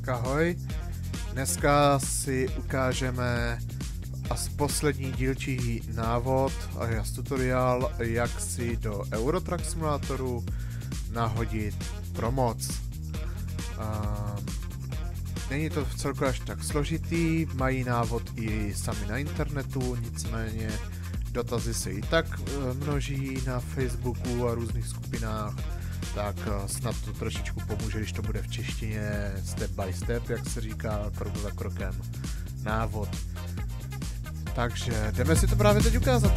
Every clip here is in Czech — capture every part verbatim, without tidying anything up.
Tak ahoj, dneska si ukážeme asi poslední dílčí návod a jas tutoriál, jak si do Euro Truck Simulatoru nahodit promoc. Uh, není to vcelku až tak složitý, mají návod i sami na internetu, nicméně dotazy se i tak uh, množí na Facebooku a různých skupinách, tak uh, snad to trošičku pomůže, když to bude v češtině step by step, jak se říká, krok za krokem návod. Takže jdeme si to právě teď ukázat.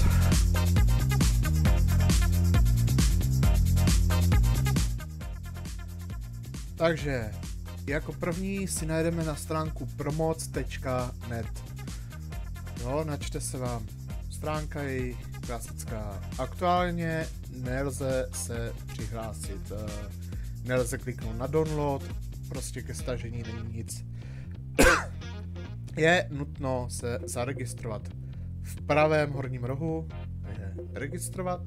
Takže jako první si najdeme na stránku promoc tečka net. Jo, načte se vám stránka, její klasická. Aktuálně nelze se přihlásit, nelze kliknout na download, prostě ke stažení není nic. Je nutno se zaregistrovat. V pravém horním rohu je registrovat.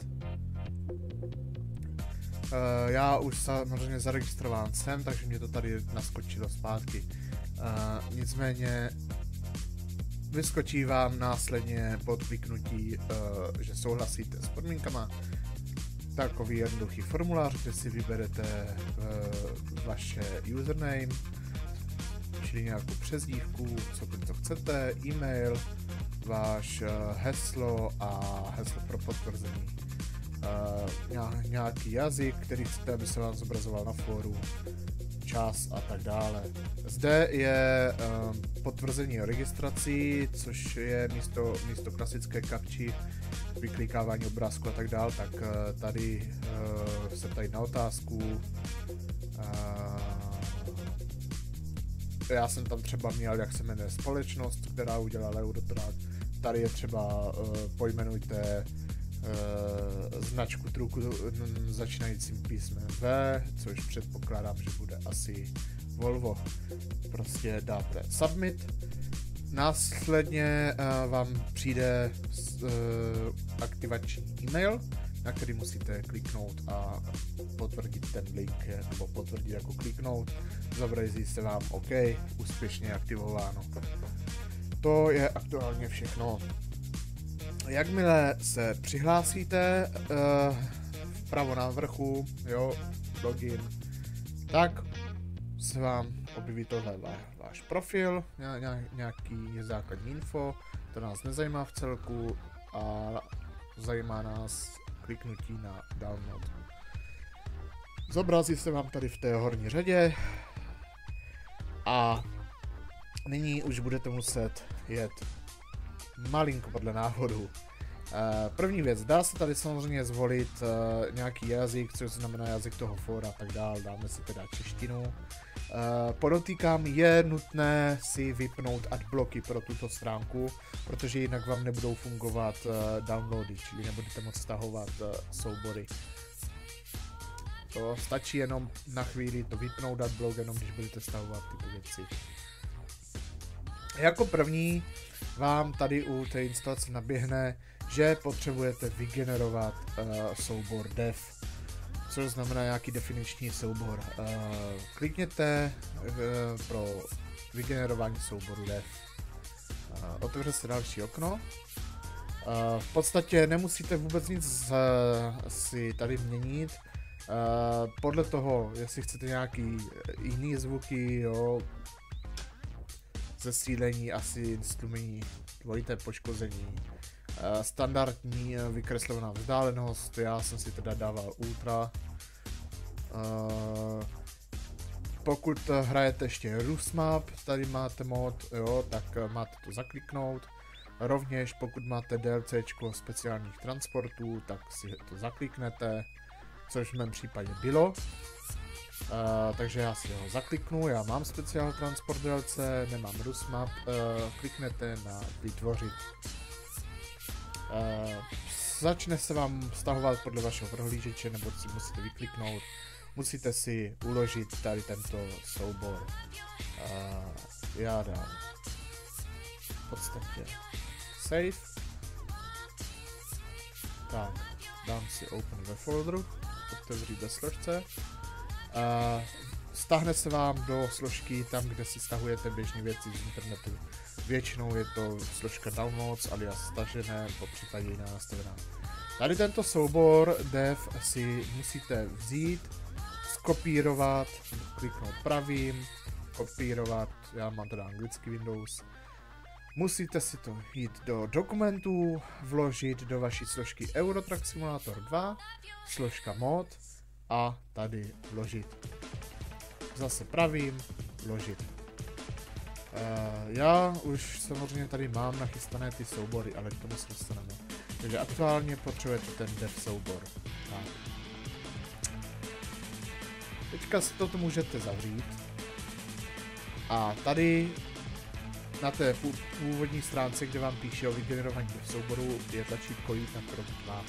Uh, já už samozřejmě zaregistrován jsem, takže mě to tady naskočilo zpátky. Uh, nicméně vyskočí vám následně pod kliknutí, uh, že souhlasíte s podmínkama, takový jednoduchý formulář, kde si vyberete uh, vaše username, čili nějakou přezdívku, cokoliv co chcete, e-mail, váš uh, heslo a heslo pro potvrzení. Uh, nějaký jazyk, který chcete, aby se vám zobrazoval na fóru, čas a tak dále. Zde je um, potvrzení o registraci, což je místo, místo klasické kapči, vyklikávání obrázku a tak dále, tak uh, tady uh, se ptají na otázku. Uh, já jsem tam třeba měl, jak se jmenuje společnost, která udělala Euro Truck. Tady je třeba uh, pojmenujte Uh, značku truku začínajícím písmem V, což předpokládám, že bude asi Volvo. Prostě dáte submit, následně uh, vám přijde uh, aktivační e-mail, na který musíte kliknout a potvrdit ten link, nebo potvrdit jako kliknout, zobrazí se vám OK, úspěšně aktivováno. To je aktuálně všechno. Jakmile se přihlásíte, uh, vpravo na vrchu, jo, login, tak se vám objeví tohle váš profil, nějaký základní info, to nás nezajímá v celku a zajímá nás kliknutí na download. Zobrazí se vám tady v té horní řadě a nyní už budete muset jet malinko podle návodu. Uh, první věc, dá se tady samozřejmě zvolit uh, nějaký jazyk, což znamená jazyk toho fóra a tak dále, dáme si teda češtinu. Uh, podotýkám, je nutné si vypnout adblocky pro tuto stránku, protože jinak vám nebudou fungovat uh, downloady, čili nebudete moct stahovat uh, soubory. To stačí jenom na chvíli to vypnout adblock, jenom když budete stahovat tyto věci. Jako první vám tady u té instalace naběhne, že potřebujete vygenerovat uh, soubor dev, což znamená nějaký definiční soubor. Uh, klikněte uh, pro vygenerování souboru dev. Uh, otevře se další okno. Uh, v podstatě nemusíte vůbec nic uh, si tady měnit. Uh, podle toho, jestli chcete nějaký jiný zvuky, jo, zesílení, asi stlumení, dvojité poškození, uh, standardní vykreslovaná vzdálenost, já jsem si teda dával ultra. Uh, pokud hrajete ještě Rusmap, tady máte mod, jo, tak máte to zakliknout. Rovněž pokud máte DLCčko speciálních transportů, tak si to zakliknete, což v mém případě bylo. Uh, takže já si ho zakliknu, já mám speciál transport D L C, nemám Rusmap, uh, kliknete na vytvořit. Uh, začne se vám stahovat podle vašeho prohlížeče, nebo si musíte vykliknout, musíte si uložit tady tento soubor. Uh, já dám v podstatě save, tak dám si open ve folderu, otevřít ve složce. Uh, stáhne se vám do složky tam, kde si stahujete běžné věci z internetu. Většinou je to složka downloads alias stažené, po případě jiná nastavená. Tady tento soubor dev si musíte vzít, skopírovat, kliknout pravým, kopírovat, já mám teda anglický Windows. Musíte si to jít do dokumentů, vložit do vaší složky Eurotrack Simulator dva, složka mod a tady vložit. Zase pravým, vložit. Uh, já už samozřejmě tady mám nachystané ty soubory, ale k tomu se dostaneme. Takže aktuálně potřebujete ten dev soubor. Tak. Teďka si toto můžete zavřít. A tady na té původní stránce, kde vám píše o vygenerování dev souboru, je tlačítko jít na krok dva.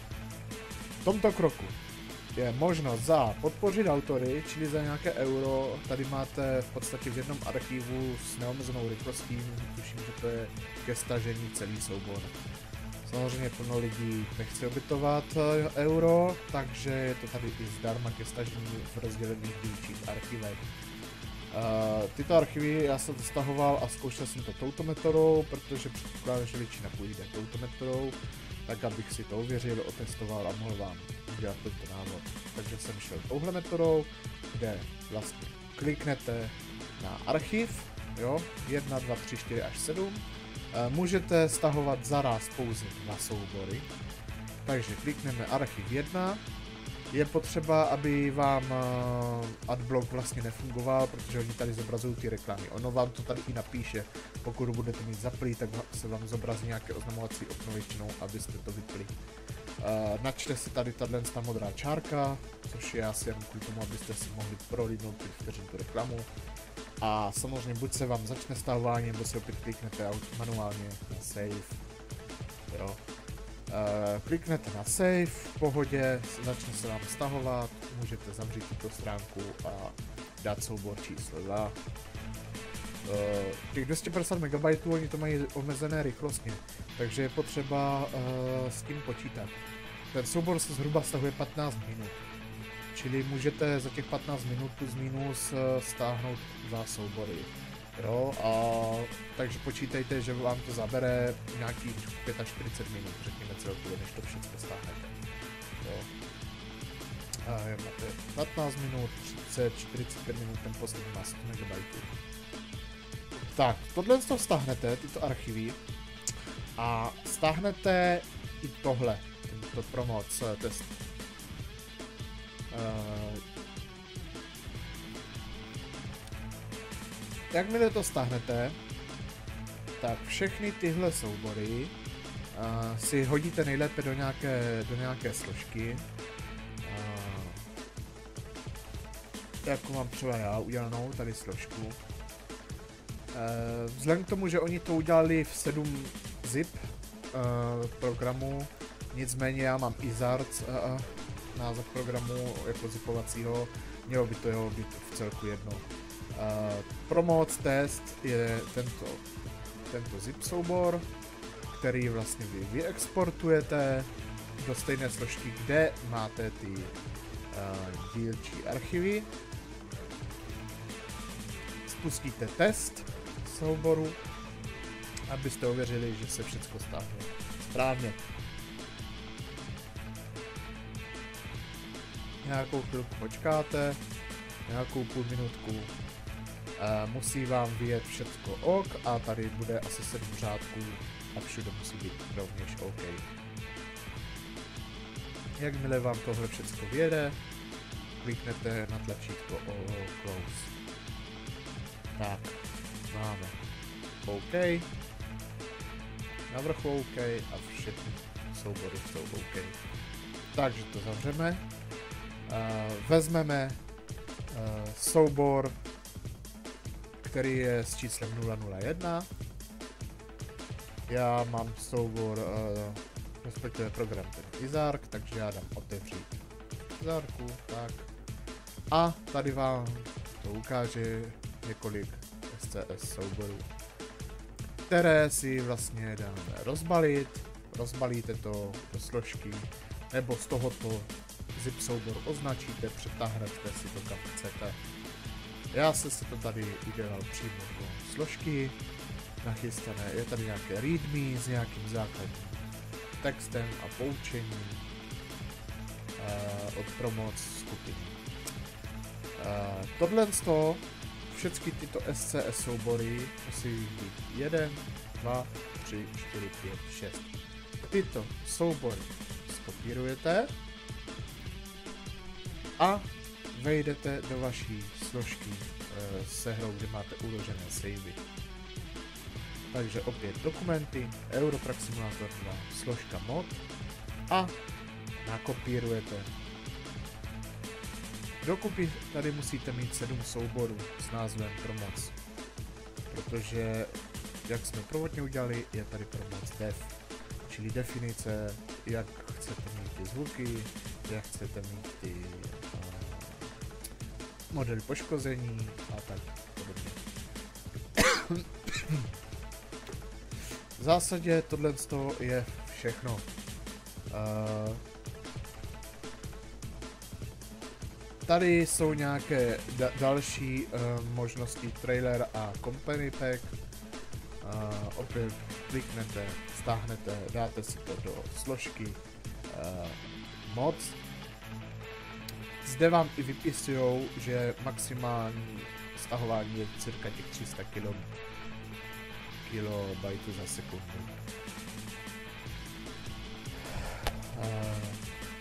V tomto kroku je možnost za podpořit autory, čili za nějaké euro. Tady máte v podstatě v jednom archivu s neomezenou rychlostí, tuším, že to je ke stažení celý soubor. Samozřejmě plno lidí nechce obětovat euro, takže je to tady i zdarma ke stažení v rozdělených dílčích archivech. Uh, tyto archivy já jsem to stahoval a zkoušel jsem to touto metodou, protože předpokládám, že většina půjde touto metodou, tak abych si to ověřil, otestoval a mohl vám udělat tento návod. Takže jsem šel touhle metodou, kde vlastně kliknete na archiv, jo, jedna, dva, tři, čtyři až sedm. Uh, můžete stahovat zaraz pouze dva soubory, takže klikneme archiv jedna. Je potřeba, aby vám uh, adblock vlastně nefungoval, protože oni tady zobrazují ty reklamy. Ono vám to tady i napíše, pokud budete mít zaplý, tak se vám zobrazí nějaké oznamovací okno většinou, abyste to vypli. Uh, načte se tady tato modrá čárka, což je asi jen kvůli tomu, abyste si mohli prolídnout pět vteřin tu reklamu. A samozřejmě buď se vám začne stahování, nebo si opět kliknete manuálně na save. Jo. Uh, kliknete na save, v pohodě, začne se vám stahovat, můžete zavřít tuto stránku a dát soubor číslo dva. Uh, těch dvě stě padesát megabajtů oni to mají omezené rychlostně, takže je potřeba uh, s tím počítat. Ten soubor se zhruba stahuje patnáct minut, čili můžete za těch patnáct minut plus minus uh, stáhnout dva soubory. Jo, a takže počítejte, že vám to zabere nějakých čtyřicet pět minut, řekněme celkově, než to všechno stáhnete. Jo. A máte patnáct minut, třicet, čtyřicet pět minut, ten poslední má sto megabajtů. Tak, tohle to stáhnete, tyto archivy, a stáhnete i tohle, tento promoc test. Uh, Jakmile to stáhnete, tak všechny tyhle soubory uh, si hodíte nejlépe do nějaké, do nějaké složky. Uh, jako mám třeba já udělanou tady složku. Uh, vzhledem k tomu, že oni to udělali v sedm zip uh, programu, nicméně já mám Izards uh, název programu jako zipovacího, mělo by to jeho být v celku jedno. Uh, promoc test je tento, tento zip soubor, který vlastně vy vyexportujete do stejné složky, kde máte ty uh, dílčí archivy. Spustíte test souboru, abyste ověřili, že se všechno stáhne správně. Nějakou chvilku počkáte, nějakou půl minutku. Uh, musí vám vyjet všechno OK a tady bude asi sedm řádků a všude musí být rovněž OK. Jakmile vám tohle všechno vyjede, kliknete na tlačítko Close. Tak, máme OK, na vrchu OK a všechny soubory jsou OK. Takže to zavřeme, uh, vezmeme uh, soubor, který je s číslem nula nula jedna. Já mám soubor, uh, respektive program ten Izark, takže já dám otevřít Izarku, tak. A tady vám to ukáže několik S C S souborů, které si vlastně dáme rozbalit. Rozbalíte to do složky, nebo z tohoto zip souboru označíte, přetáhnete si to kam chcete Já jsem si to tady udělal přímo do složky nachystané. Je tady nějaké readme s nějakým základním textem a poučením uh, od promoc skupiny. Uh, tohle z toho, všechny tyto S C S soubory musí být jedna, dva, tři, čtyři, pět, šest. Tyto soubory skopírujete a vejdete do vaší složky e, se hrou, kde máte uložené savey. Takže opět dokumenty, Eurotrack Simulator dva, složka mod a nakopírujete. Dokupy tady musíte mít sedm souborů s názvem Promoc, protože jak jsme prvotně udělali, je tady Promoc Def, čili definice, jak chcete mít ty zvuky, jak chcete mít ty uh, modely poškození a tak podobně. V zásadě tohle je všechno. Uh, Tady jsou nějaké da další uh, možnosti trailer a company pack. Uh, opět kliknete, stáhnete, dáte si to do složky uh, moc. Zde vám i vypisují, že maximální stahování je cirka těch tři sta kilobajtů za sekundu. Uh,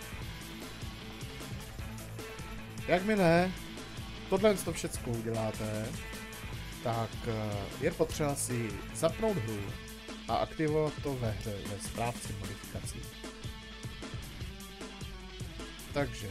Jakmile tohle to všechno uděláte, tak je potřeba si zapnout hru a aktivovat to ve hře ve správci modifikací. Takže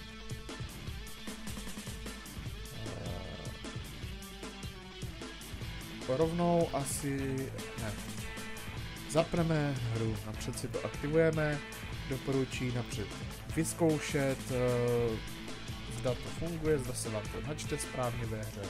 uh, rovnou asi ne. Zapneme hru, napřed si to aktivujeme, doporučí napřed vyzkoušet, uh, zda to funguje, zda se vám to načte správně ve hře.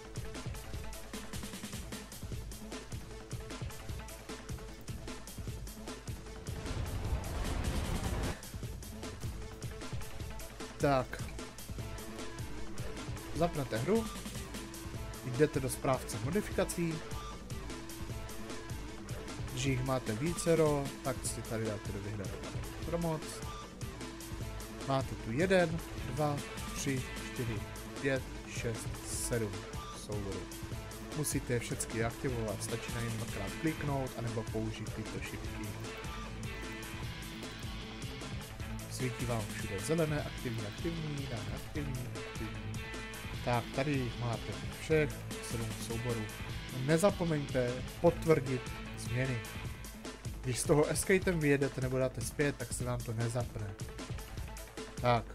Tak. Zapnete hru, jdete do správce modifikací. Když jich máte vícero, tak si tady dáte do vyhledávání Promoc. Máte tu jeden, dva, tři, čtyři, pět, šest, sedm souborů. Musíte je všechny aktivovat, stačí na ně dvakrát kliknout, anebo použít tyto šipky. Svítí vám všude zelené, aktivní, aktivní, dáme aktivní, aktivní. Tak, tady máte všech sedm souborů. Nezapomeňte potvrdit změny. Když z toho escapeem vyjedete nebo dáte zpět, tak se vám to nezapne. Tak.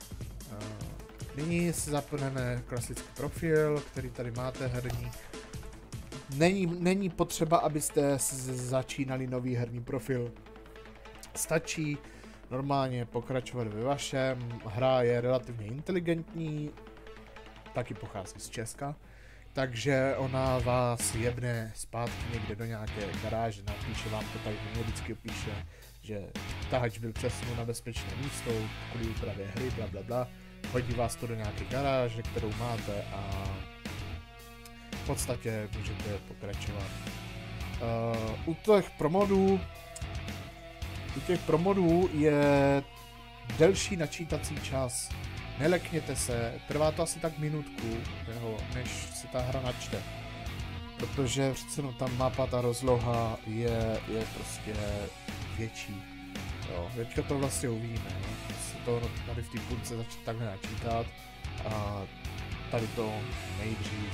Nyní si zapneme klasický profil, který tady máte herní. Není, není potřeba, abyste začínali nový herní profil. Stačí normálně pokračovat ve vašem. Hra je relativně inteligentní, taky pochází z Česka, takže ona vás jebne zpátky někde do nějaké garáže, napíše vám to tady, mě vždycky píše, že tahač byl přesunut na bezpečné místo kvůli úpravě hry, bla bla bla. Hodí vás to do nějaké garáže, kterou máte a v podstatě můžete pokračovat. Uh, u těch promodů, u těch promodů je delší načítací čas. Nelekněte se, trvá to asi tak minutku, jeho, než se ta hra načte. Protože přece no, ta mapa, ta rozloha je, je prostě větší. Jo, teďka to vlastně uvidíme, no. Se to tady v té půlce začne takhle načítat a tady to nejdřív,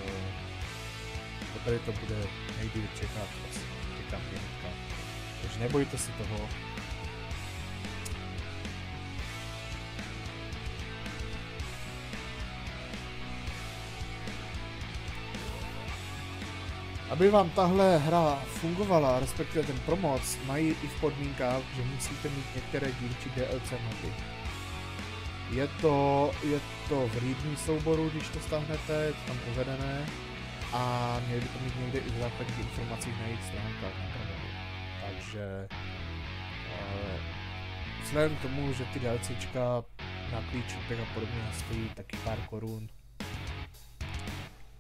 tady to bude nejdřív čekat vlastně, čekám minutka. Takže nebojte se toho. Aby vám tahle hra fungovala, respektive ten promoc, mají i v podmínkách, že musíte mít některé dílčí D L C mapy. Je to, je to v readme souboru, když to stáhnete, je to tam uvedené a měli by to mít někde i v základních informacích na jejich stránkách na promodu. Takže uh, vzhledem k tomu, že ty DLCčka na klíčů a podobně stojí taky pár korun,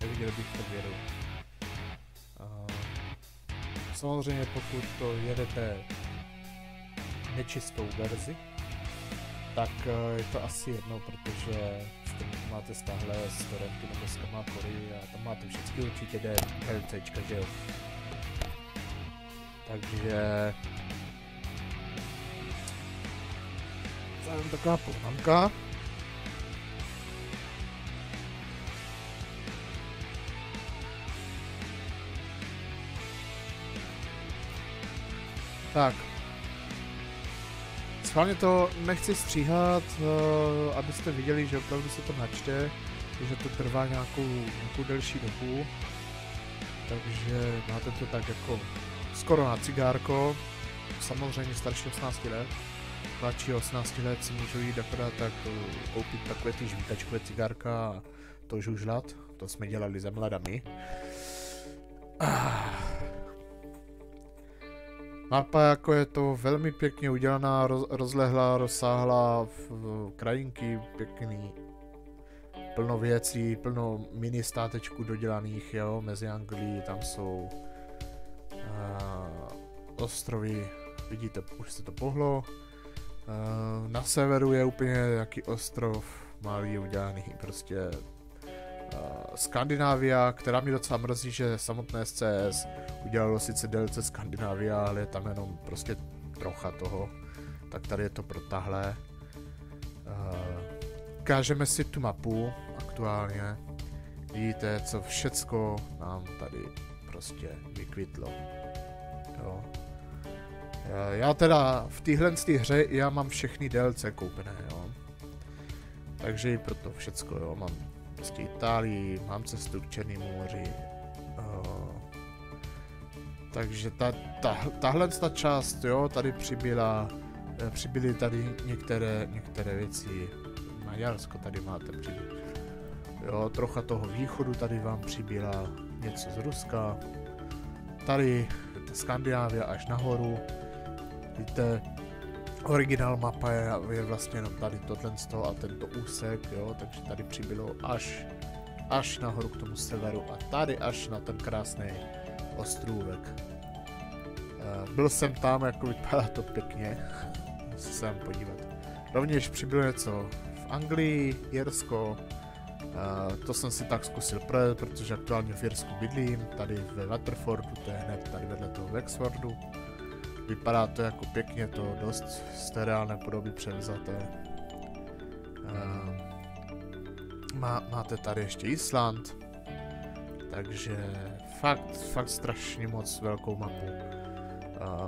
neviděl bych to věru. Uh, samozřejmě pokud to jedete nečistou verzi, tak uh, je to asi jedno, protože máte stáhle z torrenty nebo z Kamapory a tam máte vždycky určitě DLCčka, že jo. Takže... Zájem taková poznámka. Tak. Schválně to nechci stříhat, uh, abyste viděli, že opravdu se to načte, že to trvá nějakou, nějakou delší dobu. Takže máte to tak jako skoro na cigárko, samozřejmě starší osmnáct let. Mladší osmnáct let si můžu jít akorát tak koupit takové ty žvíkačkové cigárka a to žužlat, to jsme dělali za mladami. Ah. Mapa jako je to velmi pěkně udělaná, roz, rozlehlá, rozsáhlá, v, krajinky pěkný, plno věcí, plno mini státečků dodělaných, jo, mezi Anglií, tam jsou uh, ostrovy, vidíte, už se to pohlo, uh, na severu je úplně nějaký ostrov malý udělaný, prostě uh, Skandinávia, která mi docela mrzí, že samotné S C S udělalo sice D L C Skandinávia, ale je tam jenom prostě trocha toho, tak tady je to protahlé. Uh, ukážeme si tu mapu aktuálně, vidíte, co všecko nám tady prostě vykvitlo. Jo. Já teda v téhle hře já mám všechny D L C koupené, jo. Takže i proto všecko, jo, mám prostě Itálii, mám cestu k Černému moři. Uh, takže ta, ta, tahle ta část, jo, tady přibyla, přibyly tady některé, některé věci. Maďarsko tady máte přibyl. Jo, trocha toho východu tady vám přibyla, něco z Ruska. Tady ta Skandinávia až nahoru. Víte, originál mapa je, je vlastně jenom tady tohle a tento úsek, jo, takže tady přibylo až, až nahoru k tomu severu a tady až na ten krásný ostrůvek. Uh, byl jsem tam, jako vypadá to pěkně, se sem podívat. Rovněž přibylo něco v Anglii, Jirsko, uh, to jsem si tak zkusil projet, protože aktuálně v Jirsku bydlím, tady ve Waterfordu, to je hned tady vedle toho Wexfordu. Vypadá to jako pěkně, to dost z té reálné podoby převzaté. Uh, má, máte tady ještě Island, takže fakt, fakt strašně moc velkou mapu. Uh,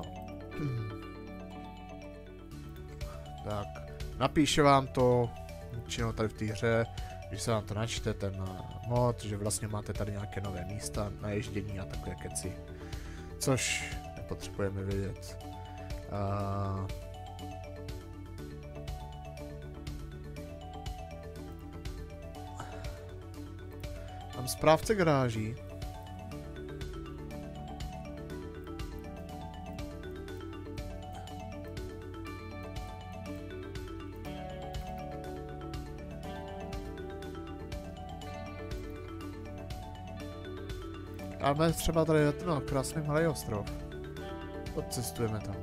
tak, napíše vám to většinou tady v té hře, když se vám to načte, ten mod, že vlastně máte tady nějaké nové místa na ježdění a takové keci, což nepotřebujeme vědět. Uh, mám správce garáží. Máme třeba tady no, krásný malý ostrov. Odcestujeme tam.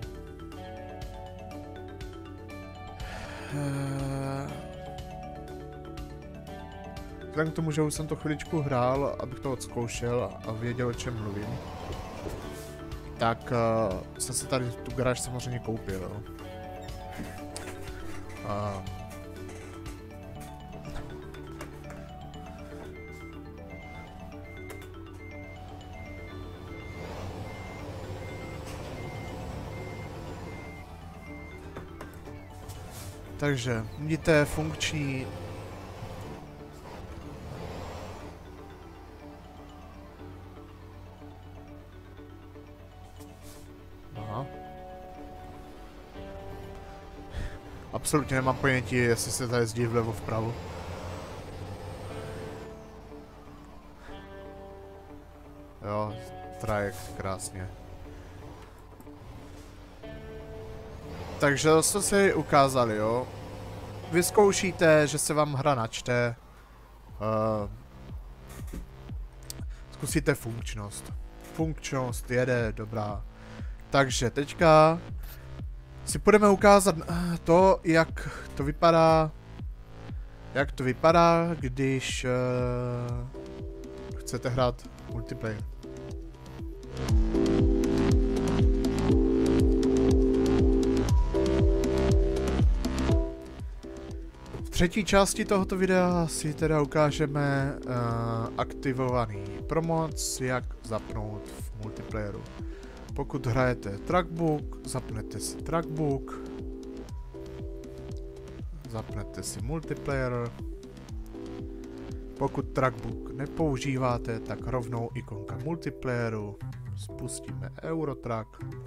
Vzhledem k tomu, že už jsem to chviličku hrál, abych to odzkoušel a věděl, o čem mluvím, tak uh, jsem si tady tu garáž samozřejmě koupil. Jo. Uh, Takže, vidíte, funkční. Aha. Absolutně nemám ponětí, jestli se tady jezdí vlevo vpravo. Jo, trajekt, krásně. Takže to jste si ukázali, jo. Vyzkoušíte, že se vám hra načte. Uh, zkusíte funkčnost. Funkčnost jede, dobrá. Takže teďka si budeme ukázat to, jak to vypadá, jak to vypadá, když uh, chcete hrát multiplayer. V třetí části tohoto videa si teda ukážeme uh, aktivovaný promoc, jak zapnout v multiplayeru. Pokud hrajete Trackbook, zapnete si Trackbook, zapnete si multiplayer. Pokud Trackbook nepoužíváte, tak rovnou ikonka multiplayeru, spustíme Eurotrack.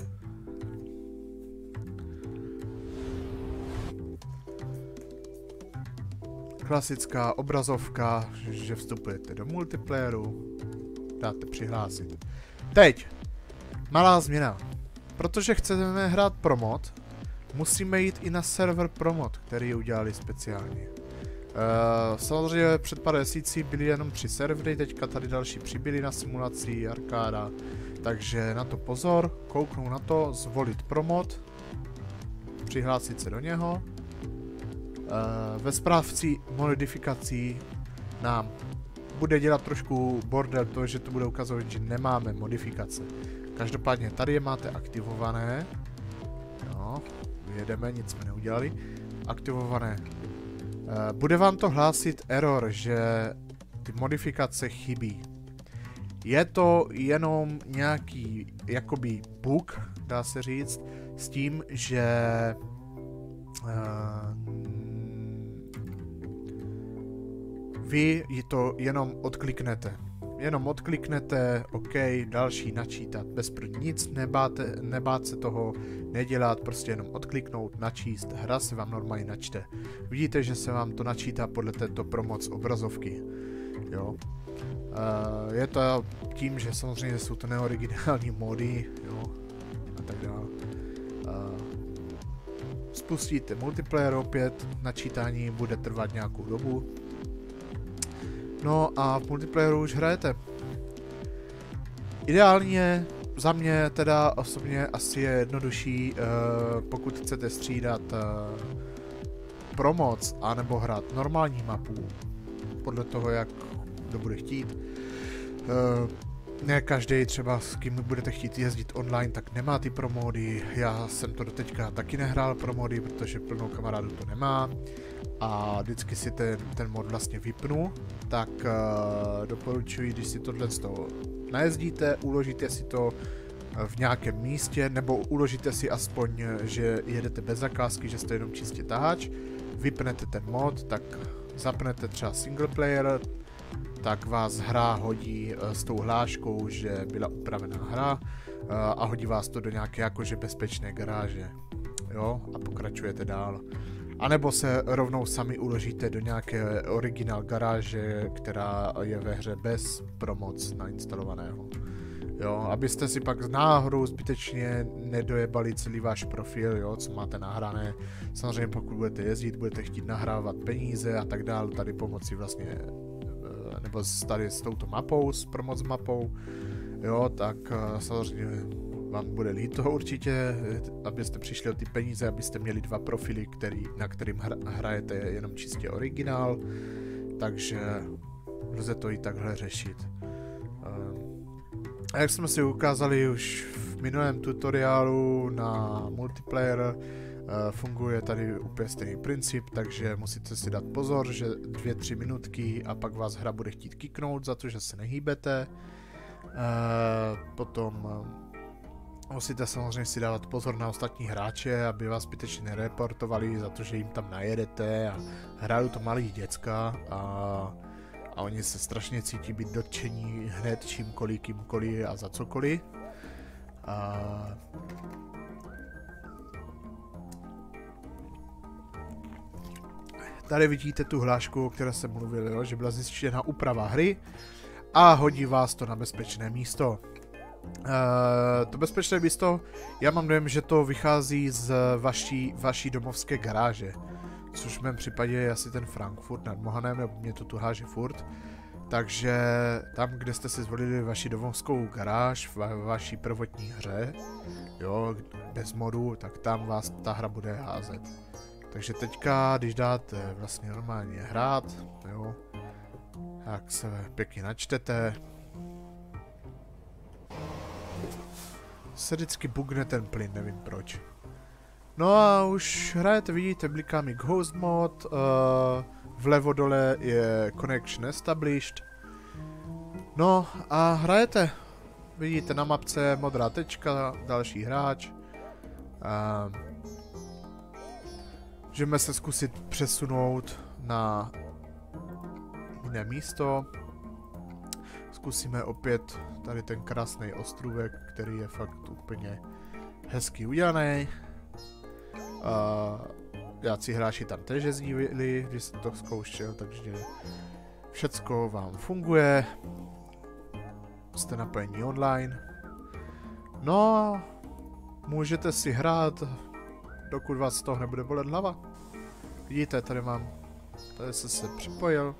Klasická obrazovka, že vstupujete do multiplayeru, dáte přihlásit. Teď, malá změna. Protože chceme hrát promod, musíme jít i na server promod, který udělali speciálně. Uh, samozřejmě před pár měsíci byly jenom tři servery, teďka tady další přibyly na simulaci, arkáda, takže na to pozor, kouknout na to, zvolit promod, přihlásit se do něho. Uh, ve správci modifikací nám bude dělat trošku bordel to, že to bude ukazovat, že nemáme modifikace. Každopádně tady je máte aktivované. No, vyjedeme, nic jsme neudělali. Aktivované. Uh, bude vám to hlásit error, že ty modifikace chybí. Je to jenom nějaký jakoby bug, dá se říct, s tím, že uh, vy to jenom odkliknete. Jenom odkliknete, OK, další načítat, bezprd nic, nebáte, nebát se toho nedělat, prostě jenom odkliknout, načíst, hra se vám normálně načte. Vidíte, že se vám to načítá podle této promoc obrazovky. Jo. Uh, je to tím, že samozřejmě jsou to neoriginální mody, jo, a tak dále. Uh, spustíte multiplayer opět, načítání bude trvat nějakou dobu. No a v multiplayeru už hrajete. Ideálně za mě teda osobně asi je jednodušší, uh, pokud chcete střídat uh, promoc anebo hrát normální mapu, podle toho, jak kdo bude chtít. Uh, ne každý třeba, s kým budete chtít jezdit online, tak nemá ty promody. Já jsem to doteďka taky nehrál promody, protože plnou kamarádů to nemá. A vždycky si ten, ten mod vlastně vypnu, tak uh, doporučuji, když si tohle z toho najezdíte, uložíte si to v nějakém místě, nebo uložíte si aspoň, že jedete bez zakázky, že jste jenom čistě tahač, vypnete ten mod, tak zapnete třeba single player, tak vás hra hodí uh, s tou hláškou, že byla upravená hra uh, a hodí vás to do nějaké jakože bezpečné garáže, jo, a pokračujete dál. A nebo se rovnou sami uložíte do nějaké originál garáže, která je ve hře bez promoc nainstalovaného. Jo, abyste si pak náhodou zbytečně nedojebali celý váš profil, jo, co máte nahrané. Samozřejmě pokud budete jezdit, budete chtít nahrávat peníze a tak dále, tady pomocí vlastně, nebo tady s touto mapou, s promoc mapou, jo, tak samozřejmě vám bude líto určitě, abyste přišli o ty peníze, abyste měli dva profily, který, na kterým hra, hrajete jenom čistě originál, takže lze to i takhle řešit. A jak jsme si ukázali už v minulém tutoriálu na multiplayer, funguje tady úplně stejný princip, takže musíte si dát pozor, že dvě, tři minutky a pak vás hra bude chtít kicknout za to, že se nehýbete. Potom musíte samozřejmě si dávat pozor na ostatní hráče, aby vás zbytečně nereportovali za to, že jim tam najedete a hrajou to malí děcka a, a oni se strašně cítí být dotčení hned čímkoliv, kýmkoliv a za cokoliv. A tady vidíte tu hlášku, o které jsem mluvil, jo? Že byla zjištěna úprava hry a hodí vás to na bezpečné místo. Uh, to bezpečné místo, já mám dojem, že to vychází z vaší, vaší domovské garáže, což v mém případě je asi ten Frankfurt nad Mohanem, nebo mě to tu háže furt. Takže tam, kde jste si zvolili vaši domovskou garáž ve vaší prvotní hře, jo, bez modu, tak tam vás ta hra bude házet. Takže teďka, když dáte vlastně normálně hrát, jo, tak se pěkně načtete. Se vždycky bugne ten plyn, nevím proč. No a už hrajete, vidíte, bliká mi Ghost Mod, uh, vlevo dole je Connection Established. No a hrajete, vidíte na mapce modrá tečka, další hráč. Uh, můžeme se zkusit přesunout na jiné místo. Zkusíme opět tady ten krásný ostrůvek, který je fakt úplně hezky udělaný. Uh, jácí hráči tam tež jezdili, když jsem to zkoušel, takže všecko vám funguje. Jste napojení online. No, můžete si hrát, dokud vás z toho nebude bolet hlava. Vidíte, tady mám, tady jsem se připojil.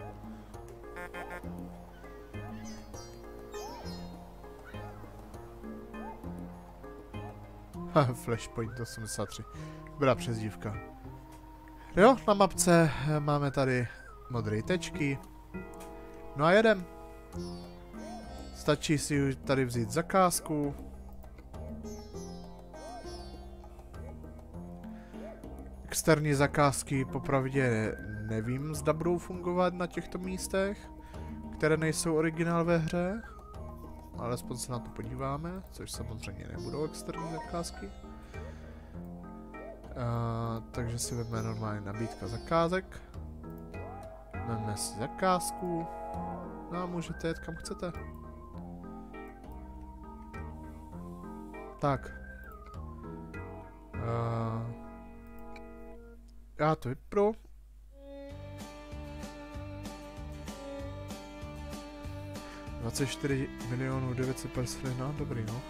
Flashpoint osmdesát tři. Byla přezdívka. Jo, na mapce máme tady modré tečky. No a jedem. Stačí si tady vzít zakázku. Externí zakázky popravdě nevím, zda budou fungovat na těchto místech, které nejsou originál ve hře. Alespoň se na to podíváme, což samozřejmě nebudou externí zakázky. Uh, takže si vezme normálně nabídka zakázek. Vezme si zakázku. No a můžete jet kam chcete. Tak. Uh, já to vypru. dvacet čtyři milionů devět set padesát, no dobrý no.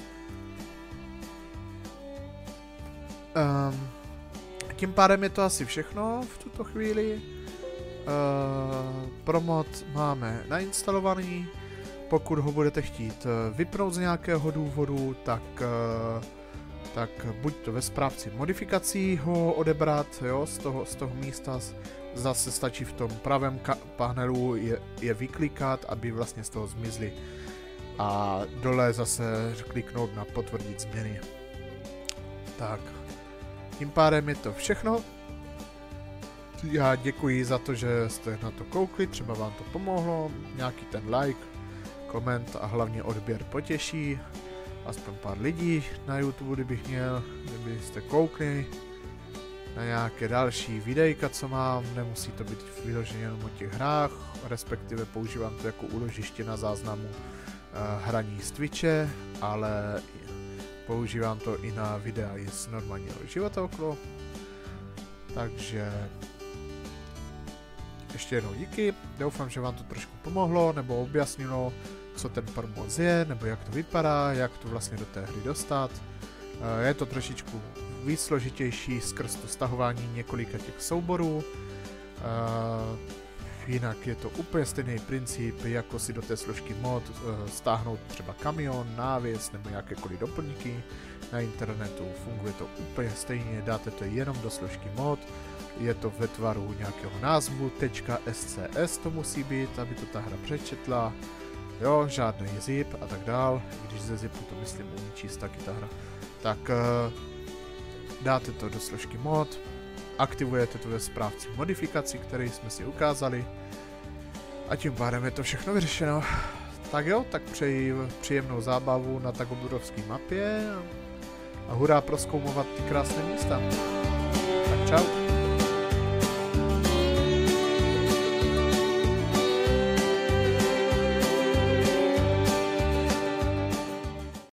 Um, tím pádem je to asi všechno v tuto chvíli. Uh, Promod máme nainstalovaný. Pokud ho budete chtít vypnout z nějakého důvodu, tak, uh, tak buď to ve správci modifikací ho odebrat, jo, z toho, z toho místa. Zase stačí v tom pravém panelu je, je vyklikat, aby vlastně z toho zmizli. A dole zase kliknout na potvrdit změny. Tak. Tím pádem je to všechno. Já děkuji za to, že jste na to koukli, třeba vám to pomohlo. Nějaký ten like, koment a hlavně odběr potěší. Aspoň pár lidí na YouTube, kdybych měl, kdybyste koukli na nějaké další videjka, co mám. Nemusí to být vyloženě jenom o těch hrách, respektive používám to jako úložiště na záznamu uh, hraní z Twitche, ale používám to i na videa z normálního života okolo. Takže ještě jednou díky, doufám, že vám to trošku pomohlo, nebo objasnilo, co ten Promod je, nebo jak to vypadá, jak to vlastně do té hry dostat. Uh, je to trošičku víc složitější skrz to stahování několika těch souborů. Uh, jinak je to úplně stejný princip, jako si do té složky mod uh, stáhnout třeba kamion, návěs nebo jakékoliv doplňky na internetu. Funguje to úplně stejně, dáte to jenom do složky mod. Je to ve tvaru nějakého názvu, .scs to musí být, aby to ta hra přečetla. Jo, žádný zip a tak dál, když ze zipu to myslím umí číst taky ta hra. Tak uh, dáte to do složky mod, aktivujete to ve správci modifikací, které jsme si ukázali a tím pádem je to všechno vyřešeno. Tak jo, tak přeji příjemnou zábavu na tak obrovské mapě a hurá prozkoumovat ty krásné místa. Tak čau.